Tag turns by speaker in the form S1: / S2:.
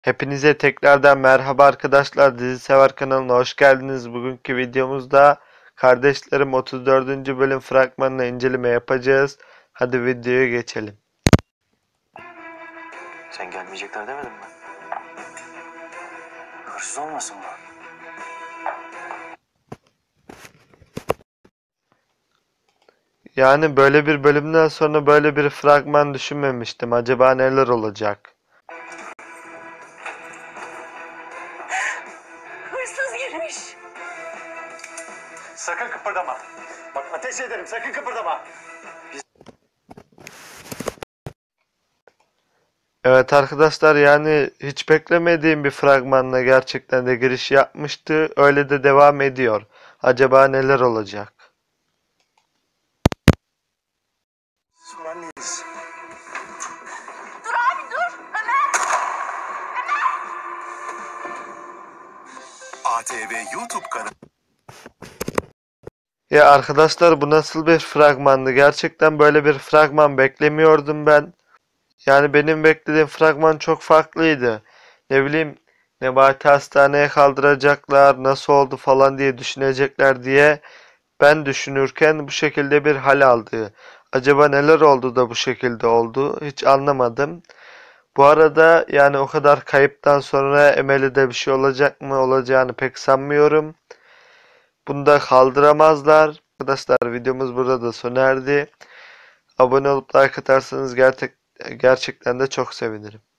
S1: Hepinize tekrardan merhaba arkadaşlar. Dizi Sever kanalına hoş geldiniz. Bugünkü videomuzda Kardeşlerim 34. bölüm fragmanına inceleme yapacağız. Hadi videoya geçelim.
S2: Sen gelmeyecekler demedin mi? Hırsız olmasın mı?
S1: Yani böyle bir bölümden sonra böyle bir fragman düşünmemiştim. Acaba neler olacak?
S3: Hırsız girmiş.
S2: Sakın kıpırdama. Bak ateş ederim, sakın kıpırdama.
S1: Evet arkadaşlar, yani hiç beklemediğim bir fragmanla gerçekten de giriş yapmıştı. Öyle de devam ediyor. Acaba neler olacak?
S2: Anneyiz.
S3: Dur abi dur. Ömer.
S4: ATV YouTube kanalı.
S1: Ya arkadaşlar, bu nasıl bir fragmandı? Gerçekten böyle bir fragman beklemiyordum ben. Yani benim beklediğim fragman çok farklıydı. Ne bileyim, Nebati hastaneye kaldıracaklar, nasıl oldu falan diye düşünecekler diye ben düşünürken bu şekilde bir hal aldı. Acaba neler oldu da bu şekilde oldu? Hiç anlamadım. Bu arada yani o kadar kayıptan sonra Emel'e de bir şey olacak mı, olacağını pek sanmıyorum. Bunu da kaldıramazlar. Arkadaşlar, videomuz burada da sona erdi. Abone olup like atarsanız gerçekten de çok sevinirim.